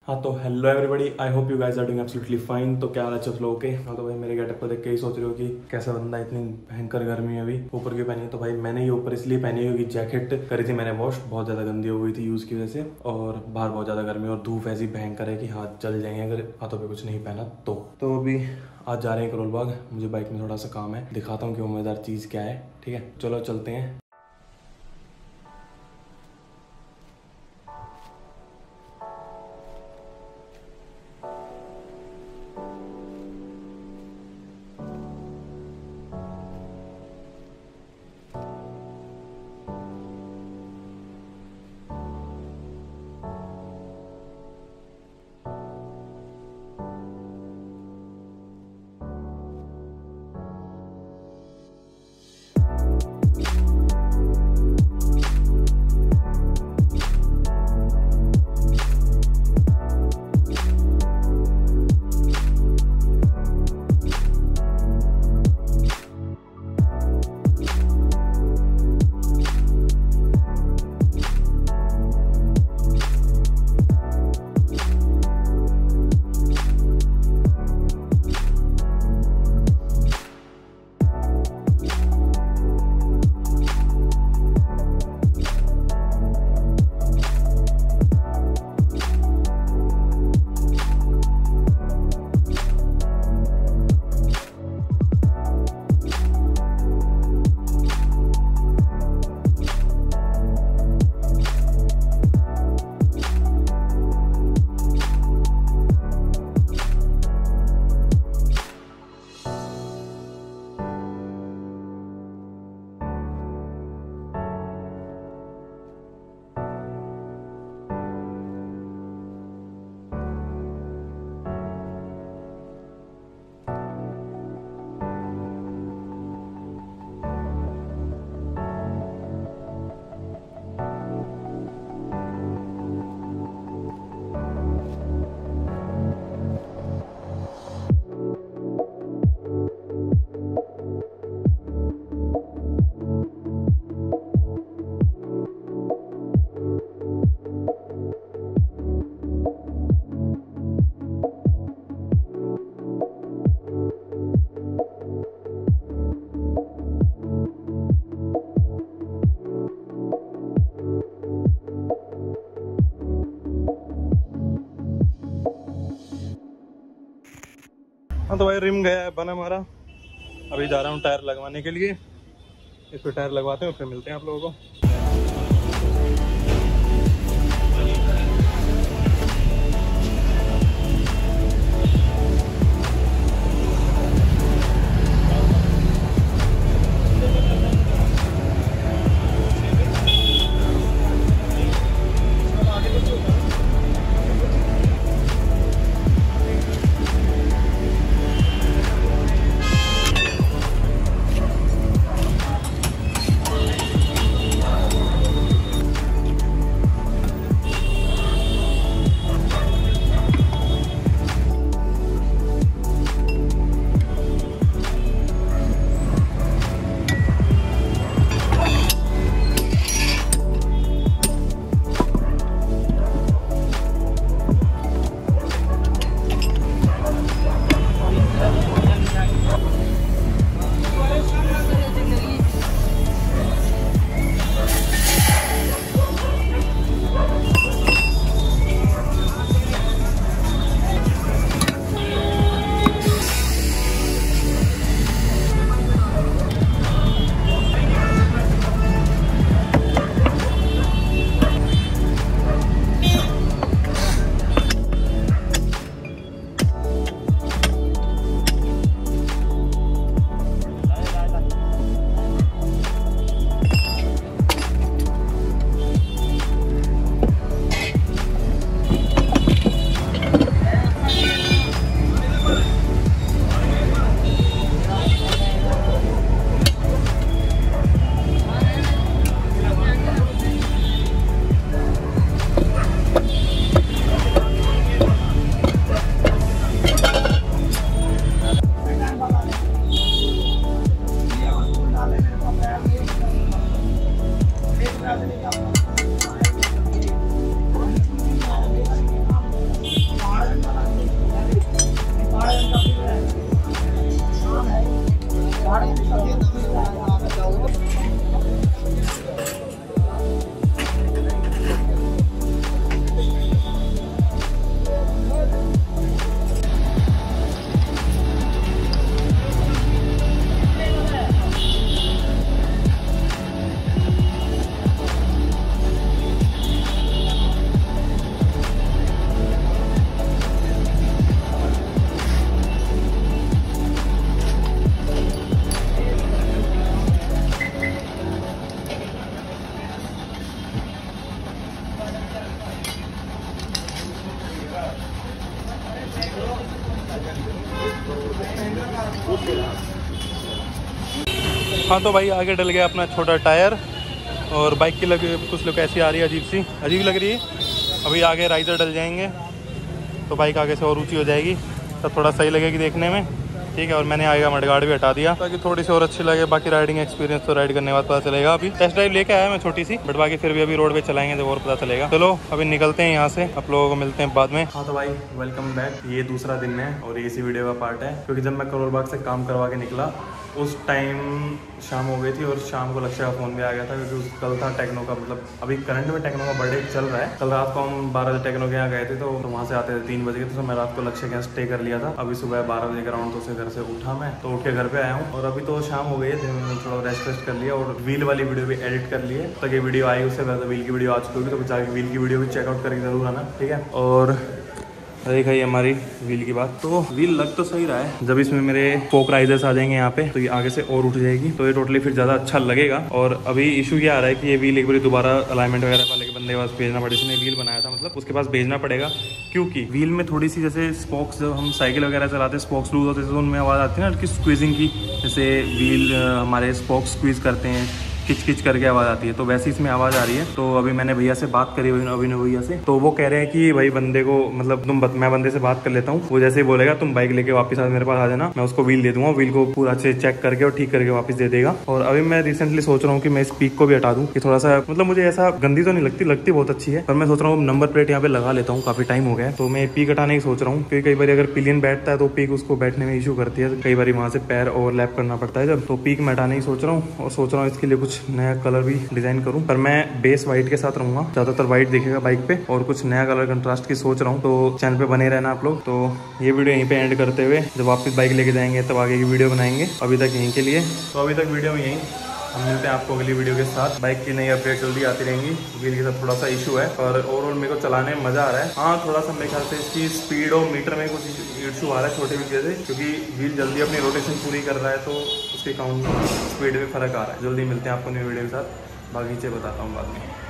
हाँ तो hello everybody, I hope you guys are doing absolutely fine. तो क्या हाल है सब लोगों के। हाँ तो भाई मेरे गेटअप को देख के ही सोच रहे हो कि कैसा बंदा, इतनी भयंकर गर्मी है अभी, ऊपर क्यों पहनी है। तो भाई मैंने ये ऊपर इसलिए पहनी है क्योंकि जैकेट करी थी मैंने वॉश, बहुत ज्यादा गंदी हो गई थी यूज की वजह से, और बाहर बहुत ज्यादा गर्मी और धूप ऐसी भयंकर है कि हाथ जल जाएंगे अगर हाथों पे कुछ नहीं पहना तो अभी आज जा रहे हैं करोल बाग। मुझे बाइक में थोड़ा सा काम है, दिखाता हूँ कि वो मजेदार चीज क्या है। ठीक है चलो चलते हैं। हाँ तो भाई रिम गया है बना हमारा, अभी जा रहा हूँ टायर लगवाने के लिए। इस पर टायर लगवाते हैं फिर मिलते हैं आप लोगों को। हाँ तो भाई आगे डल गया अपना छोटा टायर और बाइक की लगी कुछ लोग ऐसी आ रही है, अजीब लग रही है। अभी आगे राइजर डल जाएंगे तो बाइक आगे से और ऊंची हो जाएगी, तब थोड़ा सही लगेगी देखने में, ठीक है। और मैंने आगे का मडगार्ड भी हटा दिया ताकि थोड़ी सी और अच्छी लगे। बाकी राइडिंग एक्सपीरियंस तो राइड करने के बाद पता चलेगा। अभी टेस्ट ड्राइव लेके आया मैं छोटी सी, बट बाकी फिर भी अभी रोड पे चलाएंगे तो और पता चलेगा। चलो अभी निकलते हैं यहाँ से, आप लोगों को मिलते हैं बाद में। हाँ तो भाई वेलकम बैक। ये दूसरा दिन है और ये इसी वीडियो का पार्ट है, क्योंकि जब मैं करोल बाग से काम करवा के निकला उस टाइम शाम हो गई थी और शाम को लक्ष्य का फ़ोन भी आ गया था, क्योंकि कल था टेक्नो का, मतलब अभी करंट में टेक्नो का बर्थडे चल रहा है। कल रात को हम 12 बजे टेक्नो के यहाँ गए थे, तो वहाँ से आते थे 3 बजे के, तो मैं रात को लक्ष्य के यहाँ स्टे कर लिया था। अभी सुबह 12 बजे के राउंड तो से घर से उठा मैं, तो उठ के घर पे आया हूँ और अभी तो शाम हो गई है। दिन में थोड़ा रेस्ट कर लिया और व्हील वाली वीडियो भी एडिट कर ली है, तो ये वीडियो आई उससे पहले व्हील की वीडियो आ चुकी होगी, तो जाके व्हील की वीडियो भी चेकआउट करके जरूर आना, ठीक है। और देखा ये हमारी व्हील की बात, तो व्हील लग तो सही रहा है। जब इसमें मेरे फोक राइजर्स आ जाएंगे यहाँ पे तो ये आगे से और उठ जाएगी, तो ये टोटली फिर ज़्यादा अच्छा लगेगा। और अभी इशू क्या आ रहा है कि ये व्हील एक बार दोबारा अलाइनमेंट वगैरह वाले के बंदे के पास भेजना पड़ेगा, जिसने व्हील बनाया था मतलब उसके पास भेजना पड़ेगा, क्योंकि व्हील में थोड़ी सी जैसे स्पोक्स, जब हम साइकिल वगैरह चलाते हैं स्पोक्स लूज होते हैं तो उनमें आवाज़ आती है ना हल्की स्क्वीजिंग की, जैसे व्हील हमारे स्पोक्स स्क्वीज करते हैं, किच किच करके आवाज़ आती है, तो वैसे इसमें आवाज़ आ रही है। तो अभी मैंने भैया से बात करी, अभिनव भैया से, तो वो कह रहे हैं कि भाई बंदे को मतलब मैं बंदे से बात कर लेता हूँ, वो जैसे ही बोलेगा तुम बाइक लेके वापस मेरे पास आ जाना, मैं उसको व्हील दे दूंगा, व्हील को पूरा अच्छे चेक करके और ठीक करके वापस दे देगा। और अभी मैं रिसेंटली सोच रहा हूँ कि मैं इस पीक को भी हटा दूँ, कि थोड़ा सा मतलब मुझे ऐसा गंदी तो नहीं लगती बहुत अच्छी है, पर मैं सोच रहा हूँ नंबर प्लेट यहाँ पे लगा लेता हूँ, काफी टाइम हो गया है, तो मैं पीक हटाने की सोच रहा हूँ। क्योंकि कई बार अगर पिलियन बैठता है तो पीक उसको बैठने में इशू करती है, कई बार वहाँ से पैर ओवरलैप करना पड़ता है जब, तो पीक मैं हटाने की सोच रहा हूँ। और सोच रहा हूँ इसके लिए कुछ नया कलर भी डिजाइन करूं, पर मैं बेस वाइट के साथ रहूंगा, ज्यादातर वाइट दिखेगा बाइक पे, और कुछ नया कलर कंट्रास्ट की सोच रहा हूं। तो चैनल पे बने रहना आप लोग। तो ये वीडियो यहीं पे एंड करते हुए जब वापस बाइक लेके जाएंगे तब आगे की वीडियो बनाएंगे। अभी तक यहीं के लिए, तो अभी तक वीडियो में यहीं, हम मिलते हैं आपको अगली वीडियो के साथ। बाइक की नई अपडेट जल्दी आती रहेंगी। व्हील के साथ थोड़ा सा इशू है, पर ओवरऑल मेरे को चलाने में मजा आ रहा है। हाँ थोड़ा सा मेरे ख्याल से इसकी स्पीड और मीटर में कुछ इशू आ रहा है छोटे व्हील से, क्योंकि व्हील जल्दी अपनी रोटेशन पूरी कर रहा है, तो उसके काउंट स्पीड में फर्क आ रहा है। जल्दी मिलते हैं आपको नई वीडियो के साथ, बाकी से बताता हूँ बाद में।